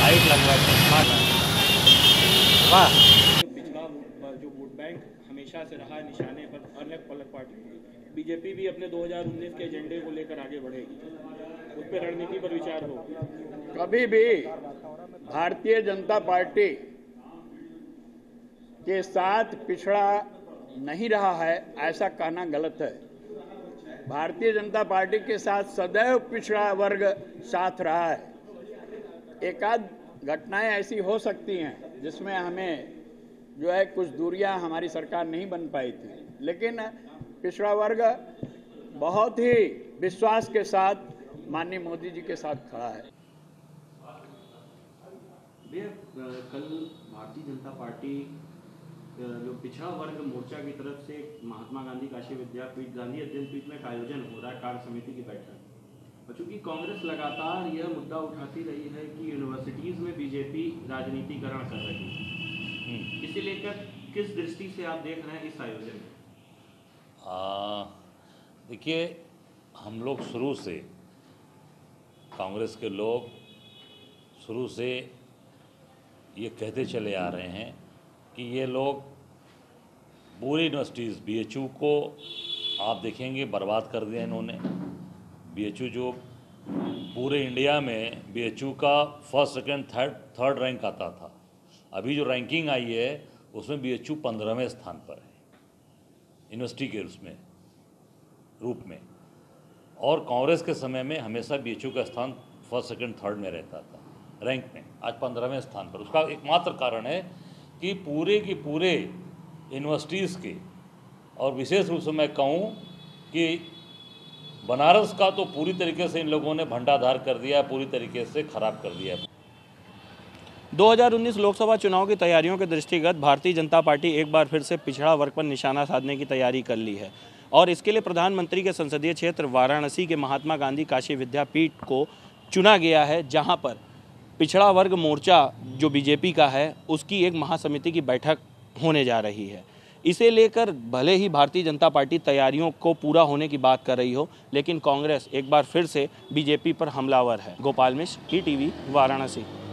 Light लगवा चश्मा वाह। पिछड़ा जो वोट बैंक हमेशा से रहा निशाने पर अलग अलग पार्टी, बीजेपी भी अपने 2019 के एजेंडे को लेकर आगे बढ़ेगी, उस पर रणनीति पर विचार हो। कभी भी भारतीय जनता पार्टी के साथ पिछड़ा नहीं रहा है ऐसा कहना गलत है। भारतीय जनता पार्टी के साथ सदैव पिछड़ा वर्ग साथ रहा है। एकाध घटनाएं ऐसी हो सकती हैं जिसमें हमें जो है कुछ दूरियां हमारी सरकार नहीं बन पाई थी, लेकिन पिछड़ा वर्ग बहुत ही विश्वास के साथ माननीय मोदी जी के साथ खड़ा है। कल भारतीय जनता पार्टी जो पिछड़ा वर्ग मोर्चा की तरफ से महात्मा गांधी काशी विद्यापीठ गांधी अध्ययन पीठ में आयोजन हो रहा है कार्य समिति की बैठक। और चूंकि कांग्रेस लगातार यह मुद्दा उठाती रही है कि यूनिवर्सिटीज में बीजेपी राजनीतिकरण कर रही है, इसे लेकर किस दृष्टि से आप देख रहे हैं इस आयोजन में? देखिए, हम लोग शुरू से कांग्रेस के लोग शुरू से ये कहते चले आ रहे हैं कि ये लोग पूरी यूनिवर्सिटीज़ बीएचयू को आप देखेंगे बर्बाद कर दिया इन्होंने। बीएचयू जो पूरे इंडिया में बीएचयू का फर्स्ट सेकंड थर्ड रैंक आता था, अभी जो रैंकिंग आई है उसमें बीएचयू 15वें स्थान पर है यूनिवर्सिटी के उसमें रूप में। और कांग्रेस के समय में हमेशा बीएचयू का स्थान फर्स्ट सेकंड थर्ड में रहता था रैंक में, आज 15वें स्थान पर। उसका एकमात्र कारण है कि पूरे की पूरे यूनिवर्सिटीज़ के, और विशेष रूप से मैं कहूँ कि बनारस का तो पूरी तरीके से इन लोगों ने भंडाधार कर दिया, पूरी तरीके से ख़राब कर दिया। 2019 लोकसभा चुनाव की तैयारियों के दृष्टिगत भारतीय जनता पार्टी एक बार फिर से पिछड़ा वर्ग पर निशाना साधने की तैयारी कर ली है और इसके लिए प्रधानमंत्री के संसदीय क्षेत्र वाराणसी के महात्मा गांधी काशी विद्यापीठ को चुना गया है, जहां पर पिछड़ा वर्ग मोर्चा जो बीजेपी का है उसकी एक महासमिति की बैठक होने जा रही है। इसे लेकर भले ही भारतीय जनता पार्टी तैयारियों को पूरा होने की बात कर रही हो, लेकिन कांग्रेस एक बार फिर से बीजेपी पर हमलावर है। गोपाल मिश्र, ईटीवी, वाराणसी।